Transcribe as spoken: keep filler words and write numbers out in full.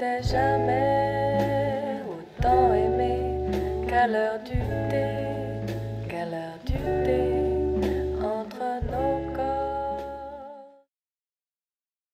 t'ai jamais autant aimé qu'à l'heure du thé, qu'à l'heure du thé.